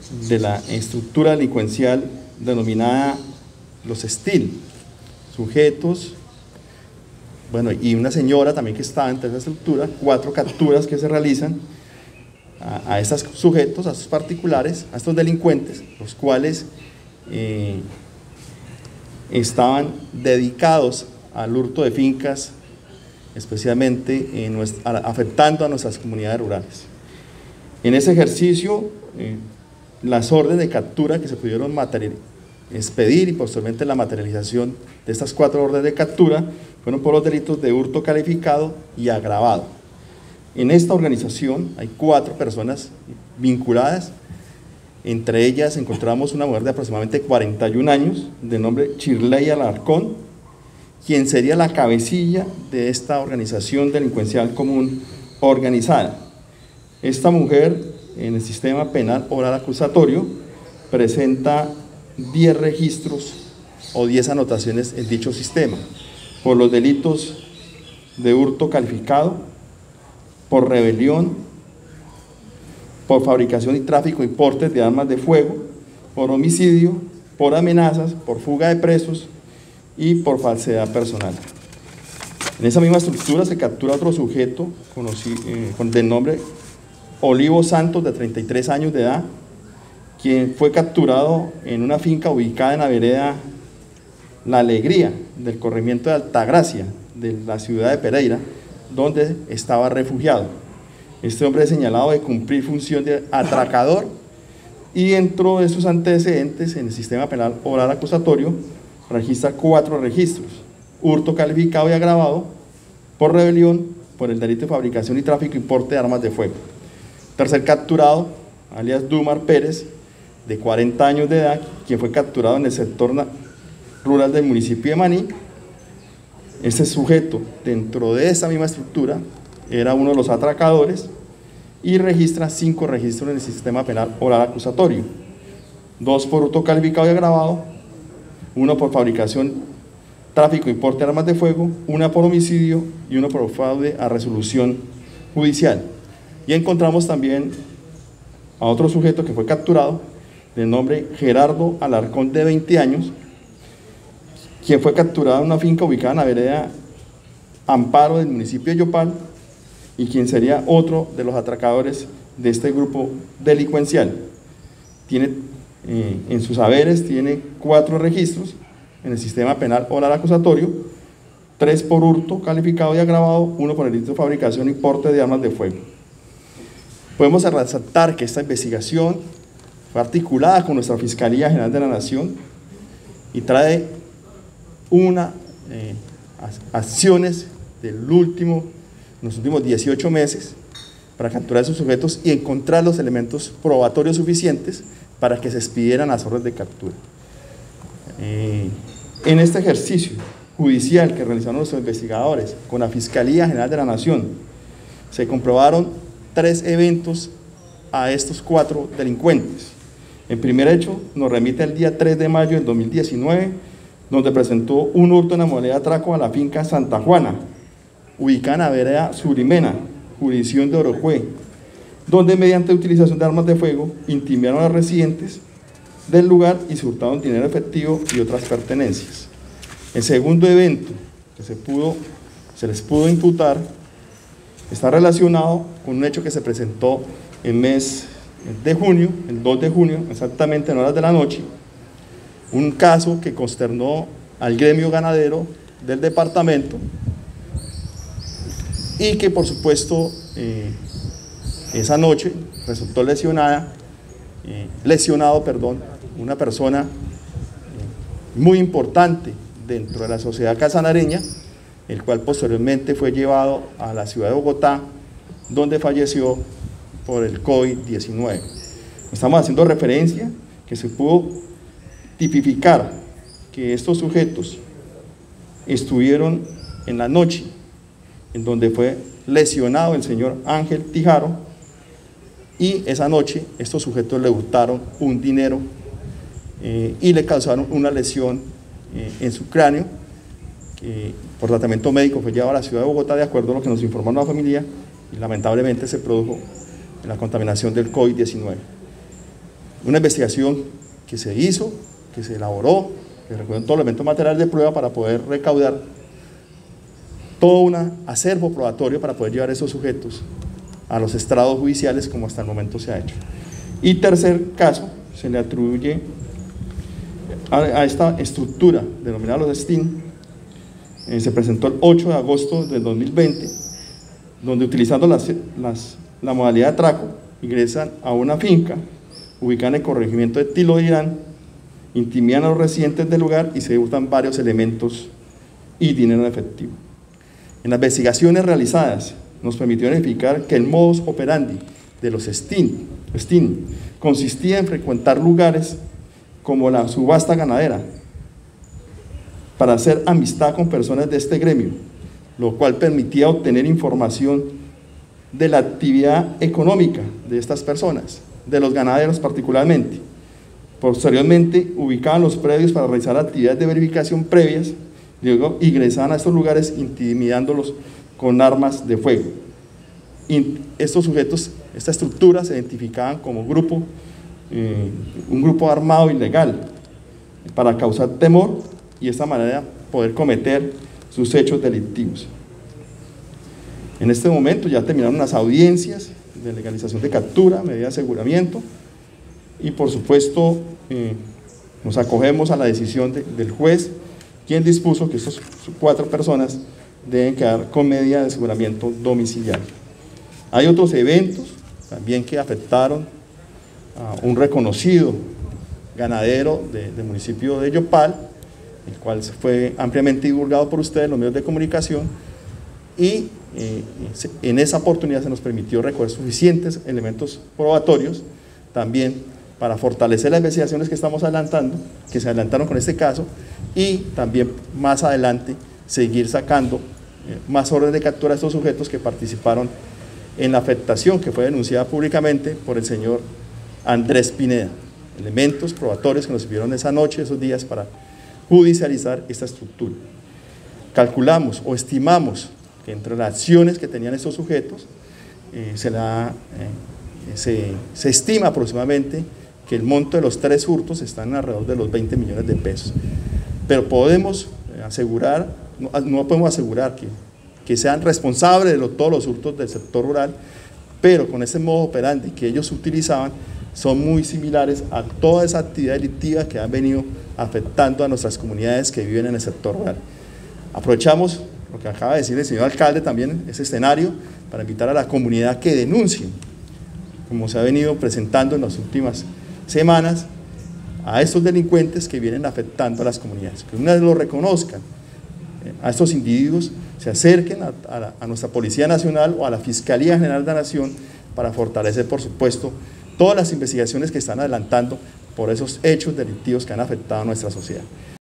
de la estructura delincuencial denominada los STIL, sujetos, bueno, y una señora también que estaba entre esa estructura, 4 capturas que se realizan a estos sujetos, a estos particulares, a estos delincuentes, los cuales estaban dedicados al hurto de fincas, especialmente afectando a nuestras comunidades rurales. En ese ejercicio, las órdenes de captura que se pudieron expedir y posteriormente la materialización de estas 4 órdenes de captura fueron por los delitos de hurto calificado y agravado. En esta organización hay 4 personas vinculadas. Entre ellas encontramos una mujer de aproximadamente 41 años, de nombre Shirley Alarcón, quien sería la cabecilla de esta organización delincuencial común organizada. Esta mujer, en el sistema penal oral acusatorio, presenta 10 registros o 10 anotaciones en dicho sistema, por los delitos de hurto calificado, por rebelión, por fabricación y tráfico y portes de armas de fuego, por homicidio, por amenazas, por fuga de presos y por falsedad personal. En esa misma estructura se captura otro sujeto del nombre Olivo Santos, de 33 años de edad, quien fue capturado en una finca ubicada en la vereda La Alegría del corregimiento de Altagracia de la ciudad de Pereira, donde estaba refugiado. Este hombre es señalado de cumplir función de atracador y dentro de sus antecedentes en el sistema penal oral acusatorio registra 4 registros: hurto calificado y agravado, por rebelión, por el delito de fabricación y tráfico y porte de armas de fuego. Tercer capturado, alias Dumar Pérez, de 40 años de edad, quien fue capturado en el sector rural del municipio de Maní. Este sujeto, dentro de esa misma estructura, era uno de los atracadores y registra 5 registros en el sistema penal oral acusatorio: 2 por hurto calificado y agravado, 1 por fabricación, tráfico y porte de armas de fuego, 1 por homicidio y 1 por fraude a resolución judicial. Y encontramos también a otro sujeto que fue capturado, de nombre Gerardo Alarcón, de 20 años, quien fue capturado en una finca ubicada en la vereda Amparo del municipio de Yopal, y quien sería otro de los atracadores de este grupo delincuencial. Tiene en sus haberes tiene 4 registros en el sistema penal oral acusatorio: 3 por hurto calificado y agravado, 1 por el delito de fabricación y porte de armas de fuego. Podemos resaltar que esta investigación fue articulada con nuestra Fiscalía General de la Nación y trae acciones en los últimos 18 meses para capturar a esos sujetos y encontrar los elementos probatorios suficientes para que se expidieran las órdenes de captura. En este ejercicio judicial que realizaron nuestros investigadores con la Fiscalía General de la Nación, se comprobaron 3 eventos a estos 4 delincuentes. El primer hecho nos remite al día 3 de mayo del 2019, donde presentó un hurto en la modalidad de atraco a la finca Santa Juana, ubicada en la vereda Surimena, jurisdicción de Orojue, donde mediante utilización de armas de fuego intimidaron a los residentes del lugar y se hurtaron dinero efectivo y otras pertenencias. El segundo evento que se les pudo imputar está relacionado con un hecho que se presentó el mes de junio, el 2 de junio, exactamente en horas de la noche, un caso que consternó al gremio ganadero del departamento y que por supuesto esa noche resultó lesionado una persona muy importante dentro de la sociedad casanareña, el cual posteriormente fue llevado a la ciudad de Bogotá, donde falleció por el COVID-19. Estamos haciendo referencia que se pudo tipificar que estos sujetos estuvieron en la noche en donde fue lesionado el señor Ángel Tijaro, y esa noche estos sujetos le hurtaron un dinero y le causaron una lesión en su cráneo, que por tratamiento médico fue llevado a la ciudad de Bogotá de acuerdo a lo que nos informó la familia, y lamentablemente se produjo la contaminación del COVID-19. Una investigación que se hizo, que se elaboró, que recuerden todos los elementos materiales de prueba para poder recaudar todo un acervo probatorio para poder llevar a esos sujetos a los estrados judiciales como hasta el momento se ha hecho. Y tercer caso, se le atribuye a esta estructura denominada los STIN, se presentó el 8 de agosto del 2020, donde utilizando la modalidad de atraco, ingresan a una finca ubicada en el corregimiento de Tilo de Irán, intimidan a los residentes del lugar y se hurtan varios elementos y dinero en efectivo. En las investigaciones realizadas nos permitió identificar que el modus operandi de los STIN consistía en frecuentar lugares como la subasta ganadera para hacer amistad con personas de este gremio, lo cual permitía obtener información de la actividad económica de estas personas, de los ganaderos particularmente. Posteriormente ubicaban los predios para realizar actividades de verificación previas, luego ingresaban a estos lugares intimidándolos con armas de fuego. Estos sujetos, esta estructura se identificaban como grupo, un grupo armado ilegal para causar temor y de esta manera poder cometer sus hechos delictivos. En este momento ya terminaron las audiencias de legalización de captura, medida de aseguramiento y por supuesto nos acogemos a la decisión del juez, quien dispuso que estas 4 personas deben quedar con medida de aseguramiento domiciliario. Hay otros eventos también que afectaron a un reconocido ganadero del municipio de Yopal, el cual fue ampliamente divulgado por ustedes, los medios de comunicación, y en esa oportunidad se nos permitió recoger suficientes elementos probatorios también para fortalecer las investigaciones que estamos adelantando, que se adelantaron con este caso, y también más adelante seguir sacando más órdenes de captura a estos sujetos que participaron en la afectación que fue denunciada públicamente por el señor Andrés Pineda. Elementos probatorios que nos sirvieron esa noche, esos días, para judicializar esta estructura. Calculamos o estimamos que entre las acciones que tenían estos sujetos se estima aproximadamente que el monto de los 3 hurtos está en alrededor de los 20 millones de pesos. Pero podemos asegurar, no podemos asegurar que sean responsables de todos los hurtos del sector rural, pero con ese modo operandi que ellos utilizaban son muy similares a toda esa actividad delictiva que han venido afectando a nuestras comunidades que viven en el sector rural. Aprovechamos lo que acaba de decir el señor alcalde también, ese escenario, para invitar a la comunidad que denuncie, como se ha venido presentando en las últimas semanas, a estos delincuentes que vienen afectando a las comunidades, que una vez lo reconozcan, a estos individuos se acerquen a nuestra Policía Nacional o a la Fiscalía General de la Nación para fortalecer, por supuesto, todas las investigaciones que están adelantando por esos hechos delictivos que han afectado a nuestra sociedad.